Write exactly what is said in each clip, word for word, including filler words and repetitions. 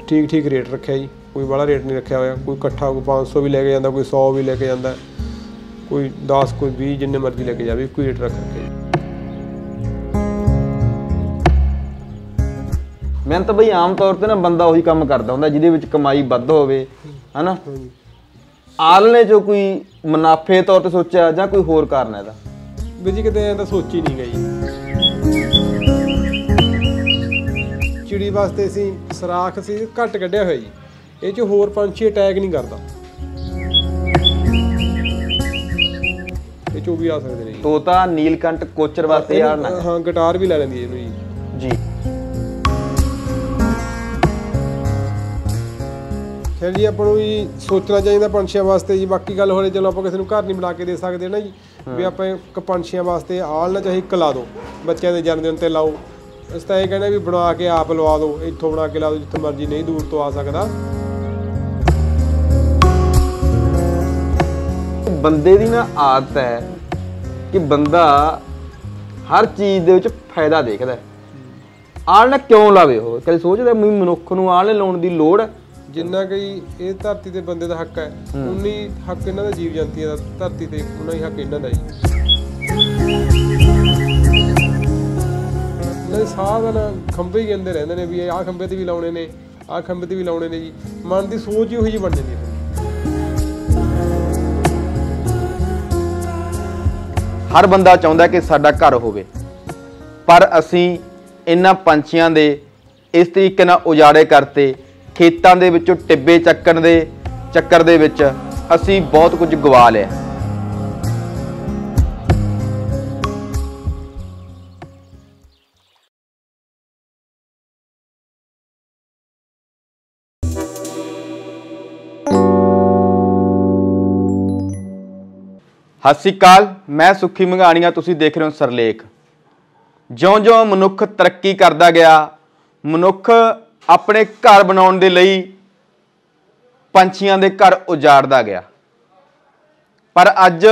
ठीक ठीक रेट रखा जी, कोई बड़ा रेट नहीं रखा होया। कोई इकट्ठा कोई पाँच सौ भी लैके जाता, कोई सौ भी लैके जाता, कोई दस कोई बीस जिन्ने मर्जी लैके जाए, कोई रेट रख रखे जी। मिहनत बई आम तौर पर ना बंदा ਉਹੀ ਕੰਮ ਕਰਦਾ ਹੁੰਦਾ ਜਿਹਦੇ ਵਿੱਚ ਕਮਾਈ ਵੱਧ ਹੋਵੇ ਹਨਾ। ਆਲਣੇ ਚੋਂ ਕੋਈ ਮੁਨਾਫੇ ਤੌਰ ਤੇ ਸੋਚਿਆ ਜਾਂ ਕੋਈ ਹੋਰ ਕਾਰਨ ਹੈ ਇਹਦਾ? ਵੀ ਜੀ ਕਿਤੇ ਐਂ ਤਾਂ ਸੋਚੀ ਨਹੀਂ ਗਈ। ਚਿੜੀ ਵਾਸਤੇ ਅਸੀਂ ਸਰਾਖ ਸੀ ਘੱਟ ਕੱਢਿਆ ਹੋਇਆ ਜੀ, ਇਹ 'ਚ ਹੋਰ ਪੰਛੀ ਅਟੈਕ ਨਹੀਂ ਕਰਦਾ, ਇਹ 'ਚੋਂ ਵੀ ਆ ਸਕਦੇ ਨੇ ਜੀ। ਤੋਤਾ, ਨੀਲਕੰਠ, ਕੋਚਰ ਵਾਸਤੇ ਆਲਣਾ ਹਾਂ, ਗਿਟਾਰ ਵੀ ਲੈ ਲੈਂਦੀ ਇਹਨੂੰ ਜੀ। ਜੀ ਖੈਰ ਜੀ ਆਪਾਂ ਨੂੰ ਵੀ ਸੋਚਣਾ ਚਾਹੀਦਾ ਪੰਛੀਆਂ ਵਾਸਤੇ ਜੀ। ਬਾਕੀ ਗੱਲ ਹੋਰੇ ਚਲੋ ਆਪਾਂ ਕਿਸੇ ਨੂੰ ਘਰ ਨਹੀਂ ਬਣਾ ਕੇ ਦੇ ਸਕਦੇ ਨਾ ਜੀ, ਵੀ ਆਪਾਂ ਇੱਕ ਪੰਛੀਆਂ ਵਾਸਤੇ ਆਲਣਾ ਚਾਹੇ ਇੱਕ ਲਾ ਦਿਓ, ਬੱਚਿਆਂ ਦੇ ਜਨਮ ਦਿਨ 'ਤੇ ਲਾਓ। ਅਸੀਂ ਤਾਂ ਇਹ ਕਹਿੰਦੇ ਵੀ ਬਣਾ ਕੇ ਆਪ ਲਵਾ ਦਿਓ, ਇੱਥੋਂ ਬਣਾ ਕੇ ਲਾ ਦਿਓ ਜਿੱਥੇ ਮਰਜ਼ੀ, ਨਹੀਂ ਦੂਰ ਤੋਂ ਆ ਸਕਦਾ। ਬੰਦੇ ਦੀ ਨਾ ਆਦਤ ਹੈ ਕਿ ਬੰਦਾ ਹਰ ਚੀਜ਼ ਦੇ ਵਿੱਚ ਫਾਇਦਾ ਦੇਖਦਾ। ਆਲਣਾ ਕਿਉਂ ਲਾਵੇ? ਉਹ ਕਦੇ ਸੋਚਦਾ ਵੀ ਮਨੁੱਖ ਨੂੰ ਆਲਣੇ ਲਾਉਣ ਦੀ ਲੋੜ ਹੈ? ਜਿੰਨਾ ਕਿ ਇਹ ਧਰਤੀ ਤੇ ਬੰਦੇ ਦਾ ਹੱਕ ਹੈ, ਉਨੀ ਹੱਕ ਇਹਨਾਂ ਦਾ ਜੀਵ ਜੰਤੀਆਂ ਦਾ ਧਰਤੀ ਤੇ, ਉਨਾ ਹੀ ਹੱਕ ਇਹਨਾਂ ਦਾ ਜੀ। ਇਹਨਾਂ ਦੇ ਸਾਹ ਦਾ ਨਾ ਖੰਭੇ ਹੀ ਕਹਿੰਦੇ ਰਹਿੰਦੇ ਨੇ ਵੀ ਆਹ ਖੰਭੇ ਤੇ ਵੀ ਲਾਉਣੇ ਨੇ, ਆਹ ਖੰਭੇ ਤੇ ਵੀ ਲਾਉਣੇ ਨੇ ਜੀ। ਮਨ ਦੀ ਸੋਚ ਹੀ ਉਹੀ ਜਿਹੀ ਬਣ ਜਾਂਦੀ ਹੈ। ਹਰ ਬੰਦਾ ਚਾਹੁੰਦਾ ਕਿ ਸਾਡਾ ਘਰ ਹੋਵੇ, ਪਰ ਅਸੀਂ ਇਹਨਾਂ ਪੰਛੀਆਂ ਦੇ ਇਸ ਤਰੀਕੇ ਨਾਲ ਉਜਾੜੇ ਕਰਤੇ, ਖੇਤਾਂ ਦੇ ਵਿੱਚੋਂ ਟਿੱਬੇ ਚੱਕਣ ਦੇ ਚੱਕਰ ਦੇ ਵਿੱਚ ਅਸੀਂ ਬਹੁਤ ਕੁਝ ਗਵਾ ਲਿਆ। ਸਤਿ ਸ਼੍ਰੀ ਅਕਾਲ, ਮੈਂ ਸੁੱਖੀ ਮੰਘਾਣੀਆ, ਤੁਸੀਂ ਦੇਖ ਰਹੇ ਹੋ ਸਰਲੇਖ। ਜਿਉਂ-ਜਿਉਂ ਮਨੁੱਖ ਤਰੱਕੀ ਕਰਦਾ ਗਿਆ, ਮਨੁੱਖ ਆਪਣੇ ਘਰ ਬਣਾਉਣ ਦੇ ਲਈ ਪੰਛੀਆਂ ਦੇ ਘਰ ਉਜਾੜਦਾ ਗਿਆ। ਪਰ ਅੱਜ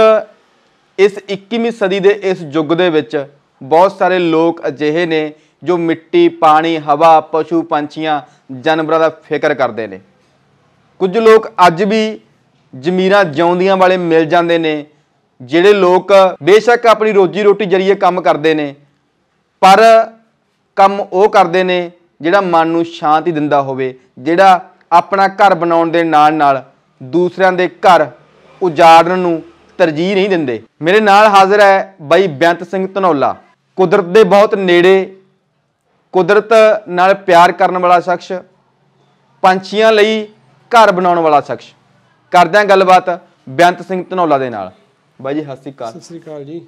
ਇਸ ਇੱਕੀਵੀਂ ਸਦੀ ਦੇ ਇਸ ਯੁੱਗ ਦੇ ਵਿੱਚ ਬਹੁਤ ਸਾਰੇ ਲੋਕ ਅਜਿਹੇ ਨੇ ਜੋ ਮਿੱਟੀ, ਪਾਣੀ, ਹਵਾ, ਪਸ਼ੂ, ਪੰਛੀਆਂ, ਜਾਨਵਰਾਂ ਦਾ ਫਿਕਰ ਕਰਦੇ ਨੇ। ਕੁਝ ਲੋਕ ਅੱਜ ਵੀ ਜ਼ਮੀਰਾਂ ਜਿਉਂਦੀਆਂ ਵਾਲੇ ਮਿਲ ਜਾਂਦੇ ਨੇ, ਜਿਹੜੇ ਲੋਕ ਬੇਸ਼ੱਕ ਆਪਣੀ ਰੋਜੀ ਰੋਟੀ ਜਰੀਏ ਕੰਮ ਕਰਦੇ ਨੇ, ਪਰ ਕੰਮ ਉਹ ਕਰਦੇ ਨੇ ਜਿਹੜਾ ਮਨ ਨੂੰ ਸ਼ਾਂਤੀ ਦਿੰਦਾ ਹੋਵੇ, ਜਿਹੜਾ ਆਪਣਾ ਘਰ ਬਣਾਉਣ ਦੇ ਨਾਲ ਨਾਲ ਦੂਸਰਿਆਂ ਦੇ ਘਰ ਉਜਾੜਨ ਨੂੰ ਤਰਜੀਹ ਨਹੀਂ ਦਿੰਦੇ। ਮੇਰੇ ਨਾਲ ਹਾਜ਼ਰ ਹੈ ਬਾਈ ਬੇਅੰਤ ਸਿੰਘ ਧਨੌਲਾ, ਕੁਦਰਤ ਦੇ ਬਹੁਤ ਨੇੜੇ, ਕੁਦਰਤ ਨਾਲ ਪਿਆਰ ਕਰਨ ਵਾਲਾ ਸ਼ਖਸ, ਪੰਛੀਆਂ ਲਈ ਘਰ ਬਣਾਉਣ ਵਾਲਾ ਸ਼ਖਸ। ਕਰਦੇ ਹਾਂ ਗੱਲਬਾਤ ਬੇਅੰਤ ਸਿੰਘ ਧਨੌਲਾ ਦੇ ਨਾਲ। ਬਾਈ ਜੀ ਸਤਿ ਸ਼੍ਰੀ ਅਕਾਲ। ਸਤਿ ਸ਼੍ਰੀ ਅਕਾਲ ਜੀ।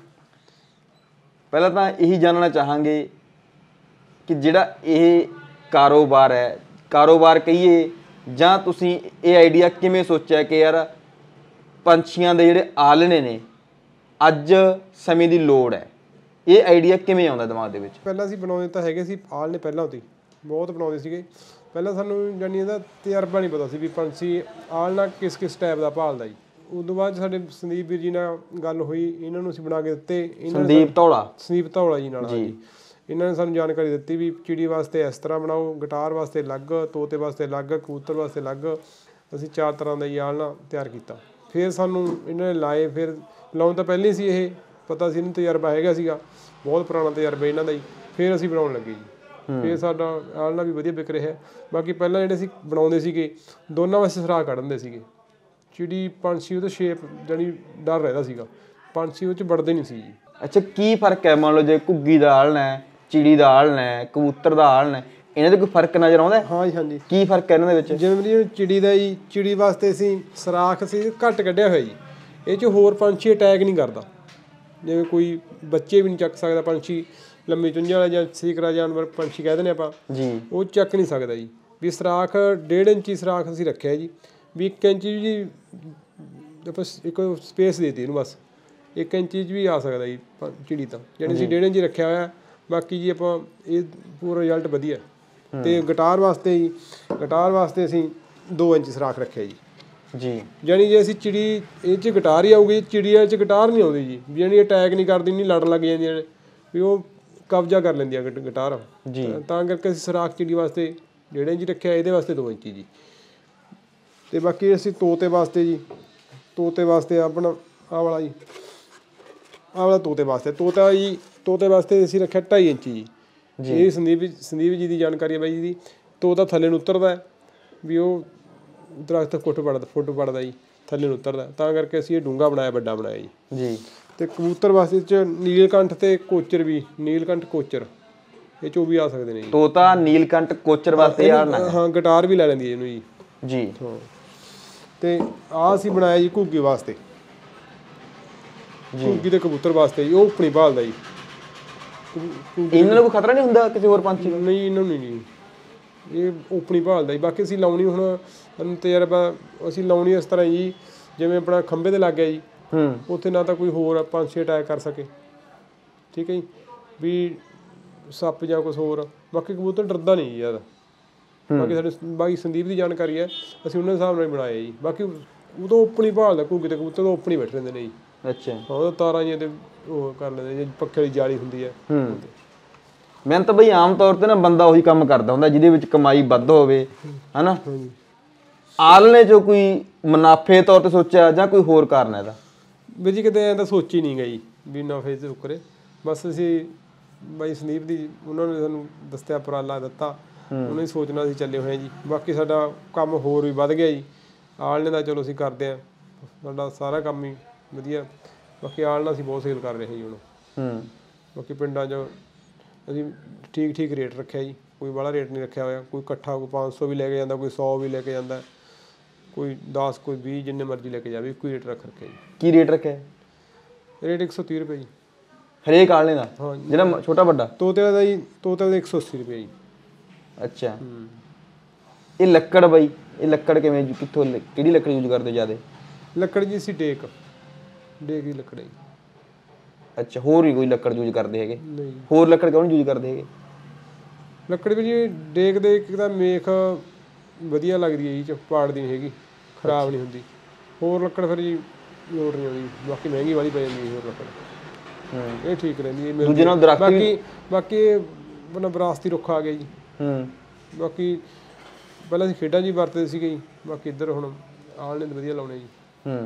ਪਹਿਲਾਂ ਤਾਂ ਇਹੀ ਜਾਣਨਾ ਚਾਹਾਂਗੇ ਕਿ ਜਿਹੜਾ ਇਹ ਕਾਰੋਬਾਰ ਹੈ, ਕਾਰੋਬਾਰ ਕਹੀਏ ਜਾਂ ਤੁਸੀਂ ਇਹ ਆਈਡੀਆ ਕਿਵੇਂ ਸੋਚਿਆ ਕਿ ਯਾਰ ਪੰਛੀਆਂ ਦੇ ਜਿਹੜੇ ਆਲਣੇ ਨੇ ਅੱਜ ਸਮੇਂ ਦੀ ਲੋੜ ਹੈ, ਇਹ ਆਈਡੀਆ ਕਿਵੇਂ ਆਉਂਦਾ ਦਿਮਾਗ ਦੇ ਵਿੱਚ? ਪਹਿਲਾਂ ਅਸੀਂ ਬਣਾਉਂਦੇ ਤਾਂ ਹੈਗੇ ਸੀ ਆਲਣੇ, ਪਹਿਲਾਂ ਤੋਂ ਹੀ ਬਹੁਤ ਬਣਾਉਂਦੇ ਸੀਗੇ। ਪਹਿਲਾਂ ਸਾਨੂੰ ਜਾਨੀ ਇਹਦਾ ਤਜਰਬਾ ਨਹੀਂ ਪਤਾ ਸੀ ਵੀ ਪੰਛੀ ਆਲਣਾ ਕਿਸ ਕਿਸ ਟਾਈਪ ਦਾ ਭਾਲਦਾ ਜੀ। ਉਦੋਂ ਬਾਅਦ ਸਾਡੇ ਸੰਦੀਪ ਵੀਰ ਜੀ ਨਾਲ ਗੱਲ ਹੋਈ, ਇਹਨਾਂ ਨੂੰ ਅਸੀਂ ਬਣਾ ਕੇ ਦਿੱਤੇ। ਸੰਦੀਪ ਧੌਲਾ ਸੰਦੀਪ ਧੌਲਾ ਜੀ ਨਾਲ, ਹਾਂਜੀ। ਇਹਨਾਂ ਨੇ ਸਾਨੂੰ ਜਾਣਕਾਰੀ ਦਿੱਤੀ ਵੀ ਚਿੜੀ ਵਾਸਤੇ ਇਸ ਤਰ੍ਹਾਂ ਬਣਾਓ, ਗਿਟਾਰ ਵਾਸਤੇ ਅਲੱਗ, ਤੋਤੇ ਵਾਸਤੇ ਅਲੱਗ, ਕਬੂਤਰ ਵਾਸਤੇ ਅਲੱਗ। ਅਸੀਂ ਚਾਰ ਤਰ੍ਹਾਂ ਦਾ ਹੀ ਆਲਣਾ ਤਿਆਰ ਕੀਤਾ। ਫਿਰ ਸਾਨੂੰ ਇਹਨਾਂ ਨੇ ਲਾਏ, ਫਿਰ ਲਾਉਣ ਤਾਂ ਪਹਿਲਾਂ ਹੀ ਸੀ ਇਹ ਪਤਾ ਸੀ, ਇਹਨੂੰ ਤਜਰਬਾ ਹੈਗਾ ਸੀਗਾ, ਬਹੁਤ ਪੁਰਾਣਾ ਤਜਰਬਾ ਇਹਨਾਂ ਦਾ ਹੀ। ਫਿਰ ਅਸੀਂ ਬਣਾਉਣ ਲੱਗੇ ਜੀ। ਫਿਰ ਸਾਡਾ ਆਲਣਾ ਵੀ ਵਧੀਆ ਵਿਕ ਰਿਹਾ। ਬਾਕੀ ਪਹਿਲਾਂ ਜਿਹੜੇ ਅਸੀਂ ਬਣਾਉਂਦੇ ਸੀਗੇ ਦੋਨਾਂ ਵਾਸਤੇ ਸਰਾਖ ਕੱਢ ਦਿੰਦੇ ਸੀਗੇ। ਚਿੜੀ ਪੰਛੀ ਉਹਦਾ ਸ਼ੇਪ ਜਾਨੀ ਡਰ ਰਹਿੰਦਾ ਸੀਗਾ, ਪੰਛੀ ਉਹ 'ਚ ਵੜਦੇ ਨਹੀਂ ਸੀ ਜੀ। ਅੱਛਾ, ਕੀ ਫਰਕ ਹੈ? ਮੰਨ ਲਓ ਜੇ ਘੁੱਗੀ ਦਾ ਆਲਣਾ ਹੈ, ਚਿੜੀ ਦਾ ਆਲਣਾ ਹੈ, ਕਬੂਤਰ ਦਾ ਆਲਣਾ ਹੈ, ਇਹਨਾਂ 'ਚ ਕੋਈ ਫਰਕ ਨਜ਼ਰ ਆਉਂਦਾ? ਹਾਂ ਜੀ, ਹਾਂਜੀ। ਕੀ ਫਰਕ ਹੈ ਇਹਨਾਂ ਦੇ ਵਿੱਚ? ਜਿਵੇਂ ਚਿੜੀ ਦਾ ਜੀ, ਚਿੜੀ ਵਾਸਤੇ ਅਸੀਂ ਸਰਾਖ ਸੀ ਘੱਟ ਕੱਢਿਆ ਹੋਇਆ ਜੀ, ਇਹ 'ਚ ਹੋਰ ਪੰਛੀ ਅਟੈਕ ਨਹੀਂ ਕਰਦਾ। ਜਿਵੇਂ ਕੋਈ ਬੱਚੇ ਵੀ ਨਹੀਂ ਚੱਕ ਸਕਦਾ ਪੰਛੀ, ਲੰਮੀ ਚੁੰਝ ਵਾਲਾ ਜਾਂ ਸੀਕਰਾ ਜਾਨਵਰ ਪੰਛੀ ਕਹਿ ਦਿੰਦੇ ਆਪਾਂ ਜੀ, ਉਹ ਚੱਕ ਨਹੀਂ ਸਕਦਾ ਜੀ। ਵੀ ਸਰਾਖ ਡੇਢ ਇੰਚੀ ਸਰਾਖ ਅਸੀਂ ਰੱਖਿਆ ਜੀ, ਵੀ ਇੱਕ ਇੰਚੀ ਜੀ ਆਪਾਂ ਇੱਕ ਸਪੇਸ ਦੇ ਦਿੱਤੀ ਇਹਨੂੰ, ਬਸ ਇੱਕ ਇੰਚੀ 'ਚ ਵੀ ਆ ਸਕਦਾ ਜੀ ਚਿੜੀ ਤਾਂ, ਜਾਣੀ ਅਸੀਂ ਡੇਢ ਇੰਚੀ ਰੱਖਿਆ ਹੋਇਆ। ਬਾਕੀ ਜੀ ਆਪਾਂ ਇਹ ਪੂਰਾ ਰਿਜ਼ਲਟ ਵਧੀਆ। ਅਤੇ ਗਿਟਾਰ ਵਾਸਤੇ ਜੀ, ਗਿਟਾਰ ਵਾਸਤੇ ਅਸੀਂ ਦੋ ਇੰਚ ਸਰਾਖ ਰੱਖਿਆ ਜੀ। ਜੀ ਜਾਣੀ ਜੇ ਅਸੀਂ ਚਿੜੀ ਇਹ 'ਚ ਗਿਟਾਰ ਹੀ ਆਊਗੀ, ਚਿੜੀਆਂ 'ਚ ਗਿਟਾਰ ਨਹੀਂ ਆਉਂਦੀ ਜੀ, ਵੀ ਜਾਣੀ ਅਟੈਕ ਨਹੀਂ ਕਰਦੀ, ਨਹੀਂ ਲੜਨ ਲੱਗ ਜਾਂਦੀਆਂ ਨੇ, ਵੀ ਉਹ ਕਬਜ਼ਾ ਕਰ ਲੈਂਦੀਆਂ ਗਿਟਾਰ ਜੀ। ਤਾਂ ਕਰਕੇ ਅਸੀਂ ਸਰਾਖ ਚਿੜੀ ਵਾਸਤੇ ਡੇਢ ਇੰਚ ਰੱਖਿਆ, ਇਹਦੇ ਵਾਸਤੇ ਦੋ ਇੰਚੀ ਜੀ। ਤੇ ਬਾਕੀ ਅਸੀਂ ਤੋਤੇ ਵਾਸਤੇ ਜੀ, ਤੋਤੇ ਵਾਸਤੇ ਆਪਣਾ ਆਹ ਵਾਲਾ ਜੀ, ਆਹ ਵਾਲਾ ਤੋਤੇ ਵਾਸਤੇ, ਤੋਤਾ ਜੀ ਤੋਤੇ ਵਾਸਤੇ ਅਸੀਂ ਰੱਖਿਆ ਢਾਈ ਇੰਚੀ ਜੀ। ਇਹ ਸੰਦੀਪ ਸੰਦੀਪ ਜੀ ਦੀ ਜਾਣਕਾਰੀ ਹੈ ਬਾਈ ਜੀ ਦੀ। ਤੋਤਾ ਥੱਲੇ ਨੂੰ ਉਤਰਦਾ ਵੀ, ਉਹ ਦਰਖਤ ਫੁੱਟ ਪੜਦਾ ਫੁੱਟ ਪੜਦਾ ਜੀ, ਥੱਲੇ ਨੂੰ ਉਤਰਦਾ, ਤਾਂ ਕਰਕੇ ਅਸੀਂ ਇਹ ਡੂੰਘਾ ਬਣਾਇਆ, ਵੱਡਾ ਬਣਾਇਆ ਜੀ ਜੀ। ਤੇ ਕਬੂਤਰ ਵਾਸਤੇ ਚ ਨੀਲਕੰਠ ਤੇ ਕੋਚਰ ਵੀ, ਨੀਲਕੰਠ ਕੋਚਰ ਇਹ ਚੋਂ ਵੀ ਆ ਸਕਦੇ ਨੇ ਜੀ। ਤੋਤਾ ਨੀਲਕੰਠ ਕੋਚਰ ਵਾਸਤੇ ਹਾਂ, ਗਿਟਾਰ ਵੀ ਲੈ ਲੈਂਦੀ ਇਹਨੂੰ ਜੀ ਜੀ। ਹਾਂ, ਤੇ ਆਹ ਅਸੀਂ ਬਣਾਇਆ ਜੀ ਘੁੱਗੀ ਵਾਸਤੇ, ਘੁੱਗੀ ਦੇ ਕਬੂਤਰ ਵਾਸਤੇ ਜੀ, ਉਹ ਆਪਣੀ ਭਾਲਦਾ ਜੀ। ਇਹਨਾਂ ਨੂੰ ਕੋਈ ਖਤਰਾ ਨਹੀਂ ਹੁੰਦਾ ਕਿਸੇ ਹੋਰ ਪੰਛੀ ਨੂੰ? ਨਹੀਂ, ਇਹਨਾਂ ਨੂੰ ਨਹੀਂ, ਇਹ ਆਪਣੀ ਭਾਲਦਾ ਜੀ। ਬਾਕੀ ਅਸੀਂ ਲਾਉਣੀ, ਹੁਣ ਤਜਰਬਾ ਅਸੀਂ ਲਾਉਣੀ ਇਸ ਤਰ੍ਹਾਂ ਜੀ, ਜਿਵੇਂ ਆਪਣਾ ਖੰਭੇ ਤੇ ਲੱਗ ਗਿਆ ਜੀ, ਉੱਥੇ ਨਾ ਤਾਂ ਕੋਈ ਹੋਰ ਪੰਛੀ ਅਟੈਕ ਕਰ ਸਕੇ, ਠੀਕ ਹੈ ਜੀ, ਵੀ ਸੱਪ ਜਾਂ ਕੁਛ ਹੋਰ। ਬਾਕੀ ਕਬੂਤਰ ਡਰਦਾ ਨਹੀਂ ਜੀ ਜ਼ਿਆਦਾ। ਬਾਕੀ ਸਾਡੇ ਬਾਕੀ ਸੰਦੀਪ ਦੀ ਜਾਣਕਾਰੀ ਹੈ, ਅਸੀਂ ਉਹਨਾਂ ਦੇ ਹਿਸਾਬ ਨਾਲ ਬਣਾਇਆ ਜੀ। ਬਾਕੀ ਉਦੋਂ ਆਪਣੀ ਭਾਲਦਾ ਘੁੱਗੀ ਤੇ ਕਬੂਤਰ, ਉਹ ਆਪਣੀ ਬੈਠੇ ਰਹਿੰਦੇ ਨੇ ਜੀ। ਅੱਛਾ, ਹਾਂ, ਉਹ ਤਾਰਾਂ ਜਿਹੀਆਂ ਤੇ ਉਹ ਕਰ ਲੈਂਦੇ, ਜੇ ਪੱਖੇ ਵਾਲੀ ਜਾਲੀ ਹੁੰਦੀ ਹੈ। ਮਿਹਨਤ ਬਈ ਆਮ ਤੌਰ ਤੇ ਨਾ ਬੰਦਾ ਉਹੀ ਕੰਮ ਕਰਦਾ ਹੁੰਦਾ ਜਿਹਦੇ ਵਿੱਚ ਕਮਾਈ ਵੱਧ ਹੋਵੇ, ਹਨਾ। ਆਲਣੇ ਚੋਂ ਕੋਈ ਮੁਨਾਫੇ ਤੌਰ ਤੇ ਸੋਚਿਆ ਜਾਂ ਕੋਈ ਹੋਰ ਕਾਰਨ ਹੈ ਇਹਦਾ? ਵੀਰ ਜੀ ਕਿਤੇ ਐਂ ਤਾਂ ਸੋਚੀ ਨਹੀਂ ਗਈ ਵੀ ਨਫੇ ਤੇ ਉੱਕਰੇ, ਬਸ ਅਸੀਂ ਬਾਈ ਸੰਦੀਪ ਦੀ ਉਹਨਾਂ ਨੇ ਸਾਨੂੰ ਦੱਸਿਆ, ਉਪਰਾਲਾ ਦਿੱਤਾ, ਉਹਨਾਂ ਦੀ ਸੋਚਣਾ ਅਸੀਂ ਚੱਲੇ ਹੋਏ ਜੀ। ਬਾਕੀ ਸਾਡਾ ਕੰਮ ਹੋਰ ਵੀ ਵੱਧ ਗਿਆ ਜੀ, ਆਲਣੇ ਦਾ ਚਲੋ ਅਸੀਂ ਕਰਦੇ ਹਾਂ, ਸਾਡਾ ਸਾਰਾ ਕੰਮ ਹੀ ਵਧੀਆ। ਬਾਕੀ ਆਲਣਾ ਅਸੀਂ ਬਹੁਤ ਸੇਲ ਕਰ ਰਹੇ ਜੀ ਹੁਣ। ਬਾਕੀ ਪਿੰਡਾਂ 'ਚ ਅਸੀਂ ਠੀਕ ਠੀਕ ਰੇਟ ਰੱਖਿਆ ਜੀ, ਕੋਈ ਬਾਹਲਾ ਰੇਟ ਨਹੀਂ ਰੱਖਿਆ ਹੋਇਆ। ਕੋਈ ਇਕੱਠਾ ਕੋਈ ਪੰਜ ਸੌ ਵੀ ਲੈ ਕੇ ਜਾਂਦਾ, ਕੋਈ ਸੌ ਵੀ ਲੈ ਕੇ ਜਾਂਦਾ, ਕੋਈ ਦਸ, ਕੋਈ ਵੀਹ, ਜਿੰਨੇ ਮਰਜ਼ੀ ਲੈ ਕੇ ਜਾਵੇ, ਇੱਕੋ ਹੀ ਰੇਟ ਰੱਖ ਰੱਖਿਆ ਜੀ। ਕੀ ਰੇਟ ਰੱਖਿਆ? ਰੇਟ ਇੱਕ ਸੌ ਤੀਹ ਰੁਪਏ ਜੀ ਹਰੇਕ ਆਲਣੇ ਦਾ? ਹਾਂ, ਜਿਹੜਾ ਛੋਟਾ ਵੱਡਾ ਤੋਤੇ ਦਾ ਜੀ, ਤੋਤੇ ਦਾ ਇੱਕ ਸੌ ਅੱਸੀ ਰੁਪਏ ਜੀ। ਅੱਛਾ, ਇਹ ਲੱਕੜ ਬਾਈ, ਇਹ ਲੱਕੜ ਕਿਵੇਂ, ਕਿੱਥੋਂ, ਕਿਹੜੀ ਲੱਕੜ ਯੂਜ਼ ਕਰਦੇ ਜ਼ਿਆਦਾ? ਲੱਕੜ ਜੀ ਅਸੀਂ ਡੇਕ ਡੇਕ ਦੀ ਲੱਕੜ ਹੈ ਜੀ। ਅੱਛਾ, ਹੋਰ ਵੀ ਕੋਈ ਲੱਕੜ ਯੂਜ਼ ਕਰਦੇ ਹੈਗੇ? ਨਹੀਂ। ਹੋਰ ਲੱਕੜ ਕਿਉਂ ਯੂਜ਼ ਕਰਦੇ ਹੈਗੇ? ਲੱਕੜ ਵੀ ਜੀ ਡੇਕ ਦੇ ਇੱਕ ਤਾਂ ਮੇਖ ਵਧੀਆ ਲੱਗਦੀ ਹੈ ਜੀ, ਚ ਪਾੜਦੀ ਨਹੀਂ ਹੈਗੀ, ਖਰਾਬ ਨਹੀਂ ਹੁੰਦੀ। ਹੋਰ ਲੱਕੜ ਫਿਰ ਜੀ ਲੋੜ ਨਹੀਂ ਆਉਂਦੀ, ਬਾਕੀ ਮਹਿੰਗੀ ਵਾਲੀ ਪੈ ਜਾਂਦੀ ਹੋਰ ਲੱਕੜ। ਇਹ ਠੀਕ ਰਹਿੰਦੀ ਹੈ। ਦੂਜੇ ਨਾਲ ਦਰਖਤ ਬਾਕੀ ਬਾਕੀ ਆਪਣਾ ਵਿਰਾਸਤੀ ਰੁੱਖ ਆ ਗਿਆ ਜੀ। ਬਾਕੀ ਪਹਿਲਾਂ ਅਸੀਂ ਖੇਡਾਂ 'ਚ ਹੀ ਵਰਤਦੇ ਸੀਗੇ ਜੀ, ਬਾਕੀ ਇੱਧਰ ਹੁਣ ਆਲਣੇ ਵਧੀਆ ਲਾਉਣੇ ਜੀ।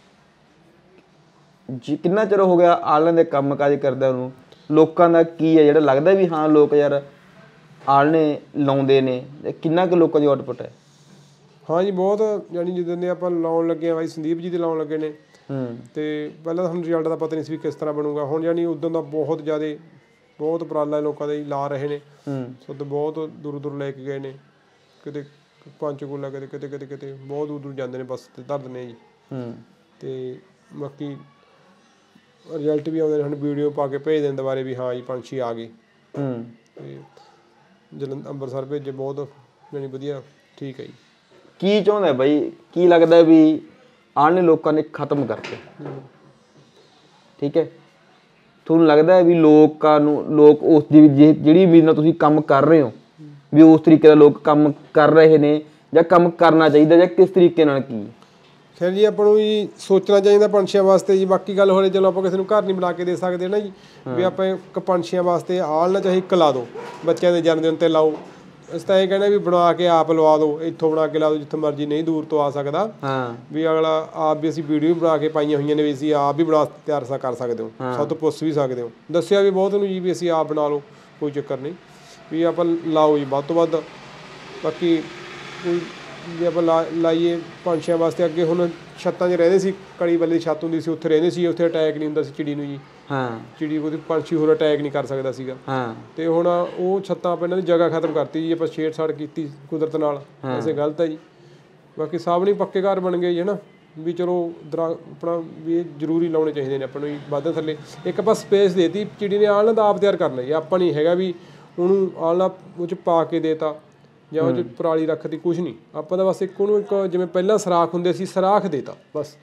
ਜੀ ਕਿੰਨਾ ਚਿਰ ਹੋ ਗਿਆ ਆਲਣੇ ਦੇ ਕੰਮ ਕਾਜ ਕਰਦਾ ਉਹਨੂੰ? ਲੋਕਾਂ ਦਾ ਕੀ ਹੈ ਜਿਹੜਾ ਲੱਗਦਾ ਵੀ ਹਾਂ ਲੋਕ ਯਾਰ ਆਲਣੇ ਲਾਉਂਦੇ ਨੇ? ਕਿੰਨਾ ਕੁ ਲੋਕਾਂ ਦੀ ਆਊਟਪੁੱਟ ਹੈ? ਹਾਂ ਜੀ, ਬਹੁਤ, ਯਾਨੀ ਜਿੱਦਾਂ ਦੇ ਆਪਾਂ ਲਾਉਣ ਲੱਗੇ ਹਾਂ ਬਾਈ ਸੰਦੀਪ ਜੀ ਦੇ ਲਾਉਣ ਲੱਗੇ ਨੇ, ਤੇ ਪਹਿਲਾਂ ਸਾਨੂੰ ਰਿਜ਼ਲਟ ਦਾ ਪਤਾ ਨਹੀਂ ਸੀ ਵੀ ਕਿਸ ਤਰ੍ਹਾਂ ਬਣੂਗਾ। ਹੁਣ ਯਾਨੀ ਉਦੋਂ ਦਾ ਬਹੁਤ ਜ਼ਿਆਦਾ ਬਹੁਤ ਉਪਰਾਲਾ ਲੋਕਾਂ ਦੇ ਲਾ ਰਹੇ ਨੇ, ਸੋ ਬਹੁਤ ਦੂਰ ਦੂਰ ਲੈ ਕੇ ਗਏ ਨੇ, ਕਿਤੇ ਪੰਚਕੂਲਾ, ਕਿਤੇ ਕਿਤੇ ਕਿਤੇ ਕਿਤੇ ਬਹੁਤ ਦੂਰ ਦੂਰ ਜਾਂਦੇ ਨੇ, ਬੱਸ ਤੇ ਧਰ ਦਿੰਦੇ ਜੀ। ਤੇ ਬਾਕੀ ਰਿਜ਼ਲਟ ਵੀ ਆਉਂਦੇ ਨੇ, ਸਾਨੂੰ ਵੀਡੀਓ ਪਾ ਕੇ ਭੇਜਦੇ ਨੇ ਦੁਬਾਰੇ ਵੀ ਹਾਂ ਜੀ ਪੰਛੀ ਆ ਗਏ। ਤੇ ਜਲੰਧਰ, ਅੰਮ੍ਰਿਤਸਰ ਭੇਜੇ, ਬਹੁਤ ਯਾਨੀ ਵਧੀਆ, ਠੀਕ ਹੈ ਜੀ। ਕੀ ਚਾਹੁੰਦਾ ਬਾਈ, ਕੀ ਲੱਗਦਾ ਵੀ ਆਲਣੇ ਲੋਕਾਂ ਨੇ ਖਤਮ ਕਰਤੇ, ਠੀਕ ਹੈ? ਤੁਹਾਨੂੰ ਲੱਗਦਾ ਵੀ ਲੋਕਾਂ ਨੂੰ, ਲੋਕ ਉਸ ਦੀ ਜਿਹੜੀ ਉਮੀਦ ਨਾਲ ਤੁਸੀਂ ਕੰਮ ਕਰ ਰਹੇ ਹੋ ਵੀ ਉਸ ਤਰੀਕੇ ਦਾ ਲੋਕ ਕੰਮ ਕਰ ਰਹੇ ਨੇ, ਜਾਂ ਕੰਮ ਕਰਨਾ ਚਾਹੀਦਾ, ਜਾਂ ਕਿਸ ਤਰੀਕੇ ਨਾਲ? ਕੀ ਖੈਰ ਜੀ, ਆਪਾਂ ਨੂੰ ਜੀ ਸੋਚਣਾ ਚਾਹੀਦਾ ਪੰਛੀਆਂ ਵਾਸਤੇ ਜੀ। ਬਾਕੀ ਗੱਲ ਹੋਰੇ, ਚਲੋ ਆਪਾਂ ਕਿਸੇ ਨੂੰ ਘਰ ਨਹੀਂ ਬਣਾ ਕੇ ਦੇ ਸਕਦੇ ਨਾ ਜੀ, ਵੀ ਆਪਾਂ ਇੱਕ ਪੰਛੀਆਂ ਵਾਸਤੇ ਆਲਣਾ ਚਾਹੇ ਇੱਕ ਲਾ ਦਿਓ, ਬੱਚਿਆਂ ਦੇ ਜਨਮ ਦਿਨ 'ਤੇ ਲਾਓ। ਅਸੀਂ ਤਾਂ ਇਹ ਕਹਿੰਦੇ ਵੀ ਬਣਾ ਕੇ ਆਪ ਲਵਾ ਦਿਓ, ਇੱਥੋਂ ਬਣਾ ਕੇ ਲਾ ਦਿਓ, ਜਿੱਥੇ ਮਰਜ਼ੀ, ਨਹੀਂ ਦੂਰ ਤੋਂ ਆ ਸਕਦਾ, ਵੀ ਅਗਲਾ ਆਪ ਵੀ, ਅਸੀਂ ਵੀਡੀਓ ਵੀ ਬਣਾ ਕੇ ਪਾਈਆਂ ਹੋਈਆਂ ਨੇ ਵੀ ਅਸੀਂ ਆਪ ਵੀ ਬਣਾ ਤਿਆਰ ਕਰ ਸਕਦੇ ਹੋ, ਸਭ ਤੋਂ ਪੁੱਛ ਵੀ ਸਕਦੇ ਹੋ। ਦੱਸਿਆ ਵੀ ਬਹੁਤ ਨੂੰ ਜੀ ਵੀ ਅਸੀਂ ਆਪ ਬਣਾ ਲਓ, ਕੋਈ ਚੱਕਰ ਨਹੀਂ, ਵੀ ਆਪਾਂ ਲਾਓ ਜੀ ਵੱਧ ਤੋਂ ਵੱਧ। ਬਾਕੀ ਕੋਈ ਜੇ ਆਪਾਂ ਲਾ ਲਾਈਏ ਪੰਛੀਆਂ ਵਾਸਤੇ, ਅੱਗੇ ਹੁਣ ਛੱਤਾਂ 'ਚ ਰਹਿੰਦੇ ਸੀ, ਕੜੀ ਵਾਲੀ ਛੱਤ ਹੁੰਦੀ ਸੀ, ਉੱਥੇ ਰਹਿੰਦੇ ਸੀ, ਉੱਥੇ ਅਟੈਕ ਨਹੀਂ ਹੁੰਦਾ ਸੀ ਚਿੜੀ ਨੂੰ ਜੀ। ਚਿੜੀ ਕੋਈ ਪੰਛੀ ਹੋਰ ਅਟੈਕ ਨਹੀਂ ਕਰ ਸਕਦਾ ਸੀਗਾ। ਤੇ ਹੁਣ ਉਹ ਛੱਤਾਂ ਆਪਾਂ ਇਹਨਾਂ ਦੀ ਜਗ੍ਹਾ ਖਤਮ ਕਰਤੀ ਜੀ, ਆਪਾਂ ਛੇੜਛਾੜ ਕੀਤੀ ਕੁਦਰਤ ਨਾਲ, ਵੈਸੇ ਗਲਤ ਹੈ ਜੀ। ਬਾਕੀ ਸਭ ਨਹੀਂ ਪੱਕੇ ਘਰ ਬਣ ਗਏ ਜੀ, ਹੈ ਨਾ, ਵੀ ਚਲੋ ਦਰਾ ਆਪਣਾ ਵੀ ਇਹ ਜ਼ਰੂਰੀ ਲਾਉਣੇ ਚਾਹੀਦੇ ਨੇ ਆਪਾਂ ਨੂੰ ਜੀ, ਵੱਧ ਥੱਲੇ। ਇੱਕ ਆਪਾਂ ਸਪੇਸ ਦੇ ਦਿੱਤੀ, ਚਿੜੀ ਨੇ ਆਲਣਾ ਦਾ ਆਪ ਤਿਆਰ ਕਰਨਾ ਜੀ, ਆਪਾਂ ਨਹੀਂ ਹੈਗਾ ਵੀ ਉਹਨੂੰ ਆਲਣਾ ਉਹ 'ਚ ਪਾ ਕੇ ਦੇਤਾ ਜਾਂ ਉਹ 'ਚ ਪਰਾਲੀ ਰੱਖਤੀ, ਕੁਛ ਨਹੀਂ। ਆਪਾਂ ਤਾਂ ਬਸ ਇੱਕ ਉਹਨੂੰ ਇੱਕ, ਜਿਵੇਂ ਪਹਿਲਾਂ ਸਰਾਖ ਹੁੰਦੇ ਸੀ, ਸਰਾਖ ਦੇਤਾ ਬਸ,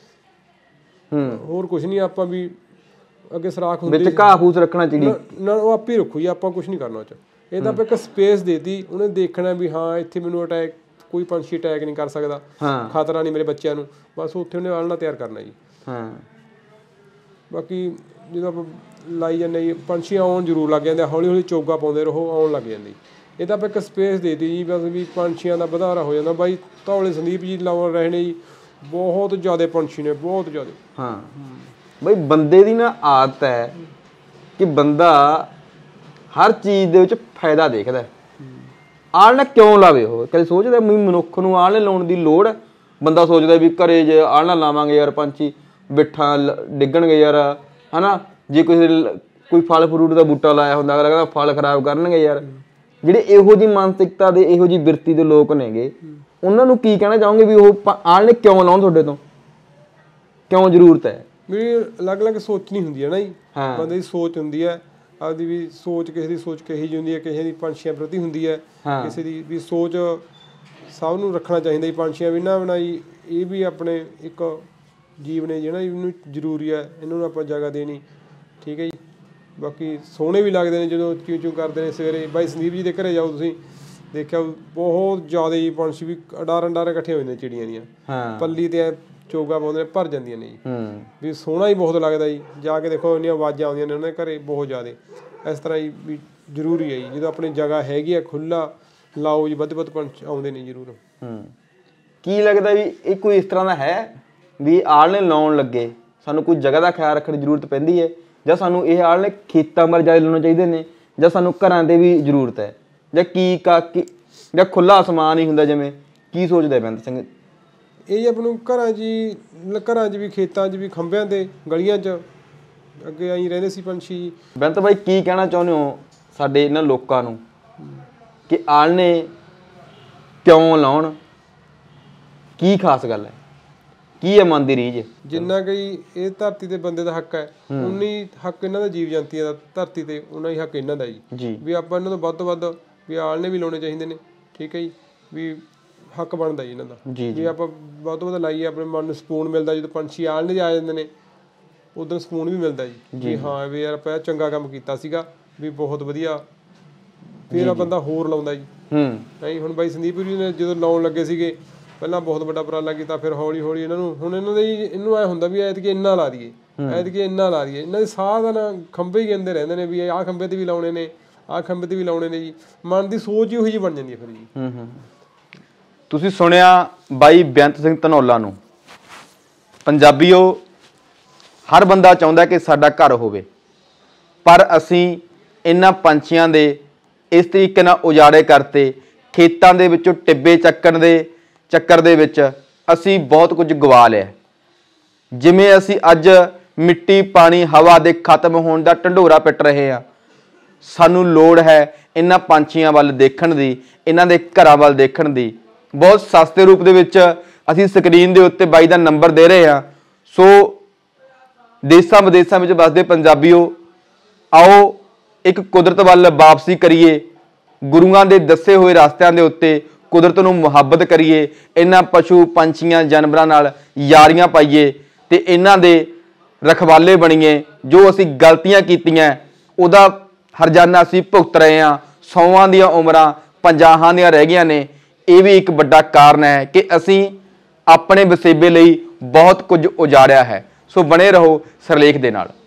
ਹੋਰ ਕੁਛ ਨਹੀਂ। ਆਪਾਂ ਵੀ ਅੱਗੇ ਸਰਾਖ ਹੁੰਦੇ ਵਿੱਚ ਘਾਹ ਫੂਸ ਰੱਖਣਾ ਚਿੜੀ ਨਾ, ਉਹ ਆਪੇ ਰੱਖੂ ਜੀ, ਆਪਾਂ ਕੁਛ ਨਹੀਂ ਕਰਨਾ ਉਹ 'ਚ। ਇਹ ਤਾਂ ਆਪਾਂ ਇੱਕ ਸਪੇਸ ਦੇਤੀ, ਉਹਨੇ ਦੇਖਣਾ ਵੀ ਹਾਂ ਇੱਥੇ ਮੈਨੂੰ ਅਟੈਕ, ਕੋਈ ਪੰਛੀ ਅਟੈਕ ਨਹੀਂ ਕਰ ਸਕਦਾ, ਖਤਰਾ ਨਹੀਂ ਮੇਰੇ ਬੱਚਿਆਂ ਨੂੰ, ਬਸ ਉੱਥੇ ਉਹਨੇ ਆਲਣਾ ਤਿਆਰ ਕਰਨਾ ਜੀ। ਬਾਕੀ ਜਦੋਂ ਆਪਾਂ ਲਾਈ ਜਾਂਦੇ ਜੀ, ਪੰਛੀ ਆਉਣ ਜ਼ਰੂਰ ਲੱਗ ਜਾਂਦੇ, ਹੌਲੀ ਹੌਲੀ ਚੋਗਾ ਪਾਉਂਦੇ ਰਹੋ, ਆਉਣ ਲੱਗ ਜਾਂਦੇ। ਇਹ ਤਾਂ ਆਪਾਂ ਇੱਕ ਸਪੇਸ ਦੇ ਦਿੱਤੀ ਜੀ ਬਸ ਵੀ ਪੰਛੀਆਂ ਦਾ ਵਧਾਰਾ ਹੋ ਜਾਂਦਾ ਬਾਈ। ਧੌਲੇ ਸੰਦੀਪ ਜੀ ਲਾਉਣ ਰਹੇ ਨੇ ਜੀ, ਬਹੁਤ ਜ਼ਿਆਦਾ ਪੰਛੀ ਨੇ, ਬਹੁਤ ਜ਼ਿਆਦਾ। ਹਾਂ ਬਈ ਬੰਦੇ ਦੀ ਨਾ ਆਦਤ ਹੈ ਕਿ ਬੰਦਾ ਹਰ ਚੀਜ਼ ਦੇ ਵਿੱਚ ਫਾਇਦਾ ਦੇਖਦਾ। ਆਲ੍ਹਣਾ ਕਿਉਂ ਲਾਵੇ? ਉਹ ਕਦੇ ਸੋਚਦਾ ਵੀ ਮਨੁੱਖ ਨੂੰ ਆਲ੍ਹਣੇ ਲਾਉਣ ਦੀ ਲੋੜ? ਬੰਦਾ ਸੋਚਦਾ ਵੀ ਘਰੇ ਜੇ ਆਲ੍ਹਣਾ ਲਾਵਾਂਗੇ ਯਾਰ ਪੰਛੀ ਬਿੱਠਾਂ ਡਿੱਗਣਗੇ ਯਾਰ, ਹਨਾ। ਜੇ ਕਿਸੇ ਕੋਈ ਫਲ ਫਰੂਟ ਦਾ ਬੂਟਾ ਲਾਇਆ ਹੁੰਦਾ ਅਗਲਾ ਕਹਿੰਦਾ ਫਲ ਖਰਾਬ ਕਰਨਗੇ ਯਾਰ। ਜਿਹੜੇ ਇਹੋ ਜਿਹੀ ਮਾਨਸਿਕਤਾ ਦੇ ਇਹੋ ਜਿਹੀ ਬਿਰਤੀ ਦੇ ਲੋਕ ਨੇਗੇ, ਉਹਨਾਂ ਨੂੰ ਕੀ ਕਹਿਣਾ ਚਾਹੋਗੇ ਵੀ ਉਹ ਆਲ੍ਹਣੇ ਕਿਉਂ ਲਾਉਣ ਤੁਹਾਡੇ ਤੋਂ? ਕਿਉਂ ਜ਼ਰੂਰਤ ਹੈ? ਵੀ ਅਲੱਗ ਅਲੱਗ ਸੋਚਣੀ ਹੁੰਦੀ ਹੈ ਨਾ ਜੀ, ਬੰਦੇ ਦੀ ਸੋਚ ਹੁੰਦੀ ਹੈ ਆਪਦੀ ਵੀ ਸੋਚ। ਕਿਸੇ ਦੀ ਸੋਚ ਕਹੀ ਜਿਹੀ ਹੁੰਦੀ ਹੈ, ਕਿਸੇ ਦੀ ਪੰਛੀਆਂ ਪ੍ਰਤੀ ਹੁੰਦੀ ਹੈ, ਕਿਸੇ ਦੀ ਵੀ ਸੋਚ ਸਭ ਨੂੰ ਰੱਖਣਾ ਚਾਹੀਦਾ ਜੀ। ਪੰਛੀਆਂ ਵੀ ਨਾ ਬਣਾਈ, ਇਹ ਵੀ ਆਪਣੇ ਇੱਕ ਜੀਵ ਨੇ ਜਿਹੜਾ ਇਹਨੂੰ ਜ਼ਰੂਰੀ ਹੈ, ਇਹਨਾਂ ਨੂੰ ਆਪਾਂ ਜਗ੍ਹਾ ਦੇਣੀ, ਠੀਕ ਹੈ ਜੀ। ਬਾਕੀ ਸੋਹਣੇ ਵੀ ਲੱਗਦੇ ਨੇ ਜਦੋਂ ਚੂੰ ਚੂੰ ਕਰਦੇ ਨੇ ਸਵੇਰੇ। ਬਾਈ ਸੰਦੀਪ ਜੀ ਦੇ ਘਰੇ ਜਾਓ ਤੁਸੀਂ, ਦੇਖਿਆ ਬਹੁਤ ਜ਼ਿਆਦਾ ਜੀ ਪੰਛੀ ਵੀ ਅਡਾਰ ਅਡਾਰ ਇਕੱਠੇ ਹੋ ਜਾਂਦੇ ਨੇ ਚਿੜੀਆਂ ਦੀਆਂ। ਪੱਲੀ ਤੇ ਚੋਗਾ ਪਾਉਂਦੇ ਨੇ, ਭਰ ਜਾਂਦੀਆਂ ਨੇ ਜੀ। ਵੀ ਸੋਹਣਾ ਹੀ ਬਹੁਤ ਲੱਗਦਾ ਜੀ, ਜਾ ਕੇ ਦੇਖੋ ਇੰਨੀਆਂ ਆਵਾਜ਼ਾਂ ਆਉਂਦੀਆਂ ਨੇ ਉਹਨਾਂ ਦੇ ਘਰੇ ਬਹੁਤ ਜ਼ਿਆਦਾ। ਇਸ ਤਰ੍ਹਾਂ ਹੀ ਵੀ ਜ਼ਰੂਰੀ ਹੈ ਜੀ, ਜਦੋਂ ਆਪਣੀ ਜਗ੍ਹਾ ਹੈਗੀ ਆ ਖੁੱਲ੍ਹਾ ਲਾਓ ਜੀ, ਵੱਧ ਵੱਧ ਪੰਛੀ ਆਉਂਦੇ ਨੇ ਜ਼ਰੂਰ। ਕੀ ਲੱਗਦਾ ਵੀ ਇਹ ਕੋਈ ਇਸ ਤਰ੍ਹਾਂ ਦਾ ਹੈ ਵੀ ਆਲ੍ਹਣੇ ਲਾਉਣ ਲੱਗੇ ਸਾਨੂੰ ਕੋਈ ਜਗ੍ਹਾ ਦਾ ਖਿਆਲ ਰੱਖਣ ਦੀ ਜ਼ਰੂਰਤ ਪੈਂਦੀ ਹੈ, ਜਾਂ ਸਾਨੂੰ ਇਹ ਆਲ੍ਹਣੇ ਖੇਤਾਂ ਵੱਲ ਜ਼ਿਆਦਾ ਲਾਉਣੇ ਚਾਹੀਦੇ ਨੇ, ਜਾਂ ਸਾਨੂੰ ਘਰਾਂ 'ਤੇ ਵੀ ਜ਼ਰੂਰਤ ਹੈ, ਜਾਂ ਕੀ ਕਾ ਕੀ ਜਾਂ ਖੁੱਲ੍ਹਾ ਅਸਮਾਨ ਹੀ ਹੁੰਦਾ ਜਿਵੇਂ? ਕੀ ਸੋਚਦਾ ਬੇਅੰਤ ਸਿੰਘ? ਇਹ ਆਪਾਂ ਨੂੰ ਘਰਾਂ 'ਚ ਹੀ, ਘਰਾਂ 'ਚ ਵੀ ਖੇਤਾਂ 'ਚ ਵੀ ਖੰਭਿਆਂ 'ਤੇ ਗਲੀਆਂ 'ਚ ਅੱਗੇ ਆਈ ਰਹਿੰਦੇ ਸੀ ਪੰਛੀ। ਬੇਅੰਤ ਬਾਈ ਕੀ ਕਹਿਣਾ ਚਾਹੁੰਦੇ ਹੋ ਸਾਡੇ ਇਹਨਾਂ ਲੋਕਾਂ ਨੂੰ ਕਿ ਆਲ੍ਹਣੇ ਕਿਉਂ ਲਾਉਣ? ਕੀ ਖਾਸ ਗੱਲ ਹੈ? ਕੀ ਹੈ ਮਨ ਦੀ ਰੀਝ? ਜਿੰਨਾ ਕਿ ਇਹ ਧਰਤੀ ਤੇ ਬੰਦੇ ਦਾ ਹੱਕ ਹੈ, ਉਨੀ ਹੱਕ ਇਹਨਾਂ ਦਾ ਜੀਵ ਜੰਤੀਆਂ ਦਾ ਧਰਤੀ ਤੇ ਉਨਾ ਹੀ ਹੱਕ ਇਹਨਾਂ ਦਾ ਜੀ। ਵੀ ਆਪਾਂ ਇਹਨਾਂ ਤੋਂ ਵੱਧ ਤੋਂ ਵੱਧ ਵੀ ਆਲ੍ਹਣੇ ਵੀ ਲਾਉਣੇ ਚਾਹੀਦੇ ਨੇ, ਠੀਕ ਹੈ ਜੀ। ਵੀ ਹੱਕ ਬਣਦਾ ਜੀ ਇਹਨਾਂ ਦਾ ਵੀ ਆਪਾਂ ਵੱਧ ਤੋਂ ਵੱਧ ਲਾਈਏ। ਆਪਣੇ ਮਨ ਨੂੰ ਸਕੂਨ ਮਿਲਦਾ ਜਦੋਂ ਪੰਛੀ ਆਲ੍ਹਣੇ 'ਚ ਆ ਜਾਂਦੇ ਨੇ, ਉਦੋਂ ਸਕੂਨ ਵੀ ਮਿਲਦਾ ਜੀ ਵੀ ਹਾਂ ਵੀ ਯਾਰ ਆਪਾਂ ਚੰਗਾ ਕੰਮ ਕੀਤਾ ਸੀਗਾ, ਵੀ ਬਹੁਤ ਵਧੀਆ। ਫਿਰ ਆ ਬੰਦਾ ਹੋਰ ਲਾਉਂਦਾ ਜੀ। ਨਹੀਂ ਹੁਣ ਬਾਈ ਸੰਦੀਪ ਜੀ ਨੇ ਜਦੋਂ ਲਾਉਣ ਲੱਗੇ ਸੀਗੇ ਪਹਿਲਾਂ ਬਹੁਤ ਵੱਡਾ ਉਪਰਾਲਾ ਕੀਤਾ, ਫਿਰ ਹੌਲੀ ਹੌਲੀ ਇਹਨਾਂ ਨੂੰ ਹੁਣ ਇਹਨਾਂ ਦੇ ਇਹਨੂੰ ਐ ਹੁੰਦਾ ਵੀ ਐਤਕੀ ਇੰਨਾ ਲਾ ਦਈਏ, ਐਤਕੀ ਇੰਨਾ ਲਾ ਦਈਏ। ਇਹਨਾਂ ਦੇ ਸਾਹ ਦਾ ਨਾ ਖੰਭੇ ਹੀ ਗਿਣਦੇ ਰਹਿੰਦੇ ਨੇ ਵੀ ਆਹ ਖੰਭੇ ਤੇ ਵੀ ਲਾਉਣੇ ਨੇ, ਆਹ ਖੰਭੇ ਤੇ ਵੀ ਲਾਉਣੇ ਨੇ ਜੀ। ਮਨ ਦੀ ਸੋਚ ਹੀ ਉਹੀ ਜਿਹੀ ਬਣ ਜਾਂਦੀ ਹੈ ਫਿਰ ਜੀ। ਤੁਸੀਂ ਸੁਣਿਆ ਬਾਈ ਬੇਅੰਤ ਸਿੰਘ ਧਨੌਲਾ ਨੂੰ। ਪੰਜਾਬੀਓ, ਹਰ ਬੰਦਾ ਚਾਹੁੰਦਾ ਕਿ ਸਾਡਾ ਘਰ ਹੋਵੇ, ਪਰ ਅਸੀਂ ਇਹਨਾਂ ਪੰਛੀਆਂ ਦੇ ਇਸ ਤਰੀਕੇ ਨਾਲ ਉਜਾੜੇ ਕਰਤੇ, ਖੇਤਾਂ ਦੇ ਵਿੱਚੋਂ ਟਿੱਬੇ ਚੱਕਣ ਦੇ ਚੱਕਰ ਦੇ ਵਿੱਚ ਅਸੀਂ ਬਹੁਤ ਕੁਝ ਗਵਾ ਲਿਆ। ਜਿਵੇਂ ਅਸੀਂ ਅੱਜ ਮਿੱਟੀ ਪਾਣੀ ਹਵਾ ਦੇ ਖਤਮ ਹੋਣ ਦਾ ਢੰਡੋਰਾ ਪਿੱਟ ਰਹੇ ਹਾਂ, ਸਾਨੂੰ ਲੋੜ ਹੈ ਇਹਨਾਂ ਪੰਛੀਆਂ ਵੱਲ ਦੇਖਣ ਦੀ, ਇਹਨਾਂ ਦੇ ਘਰਾਂ ਵੱਲ ਦੇਖਣ ਦੀ। ਬਹੁਤ ਸਸਤੇ ਰੂਪ ਦੇ ਵਿੱਚ ਅਸੀਂ ਸਕਰੀਨ ਦੇ ਉੱਤੇ ਬਾਈ ਦਾ ਨੰਬਰ ਦੇ ਰਹੇ ਹਾਂ। ਸੋ ਦੇਸਾਂ ਵਿਦੇਸਾਂ ਵਿੱਚ ਵੱਸਦੇ ਪੰਜਾਬੀਓ, ਆਓ ਇੱਕ ਕੁਦਰਤ ਵੱਲ ਵਾਪਸੀ ਕਰੀਏ, ਗੁਰੂਆਂ ਦੇ ਦੱਸੇ ਹੋਏ ਰਸਤਿਆਂ ਦੇ ਉੱਤੇ ਕੁਦਰਤ ਨੂੰ ਮੁਹੱਬਤ ਕਰੀਏ, ਇਹਨਾਂ ਪਸ਼ੂ ਪੰਛੀਆਂ ਜਾਨਵਰਾਂ ਨਾਲ ਯਾਰੀਆਂ ਪਾਈਏ ਤੇ ਇਹਨਾਂ ਦੇ ਰਖਵਾਲੇ ਬਣੀਏ। ਜੋ ਅਸੀਂ ਗਲਤੀਆਂ ਕੀਤੀਆਂ ਉਹਦਾ ਹਰਜਾਨਾ ਅਸੀਂ ਭੁਗਤ ਰਹੇ ਹਾਂ। ਸੌਆਂ ਦੀਆਂ ਉਮਰਾਂ ਪੰਜਾਹਾਂ ਦੀਆਂ ਰਹਿ ਗਈਆਂ ਨੇ। ਇਹ ਵੀ ਇੱਕ ਵੱਡਾ ਕਾਰਨ ਹੈ ਕਿ ਅਸੀਂ ਆਪਣੇ ਵਸੇਬੇ ਲਈ ਬਹੁਤ ਕੁਝ ਉਜਾੜਿਆ ਹੈ। ਸੋ ਬਣੇ ਰਹੋ ਸਿਰਲੇਖ ਦੇ ਨਾਲ।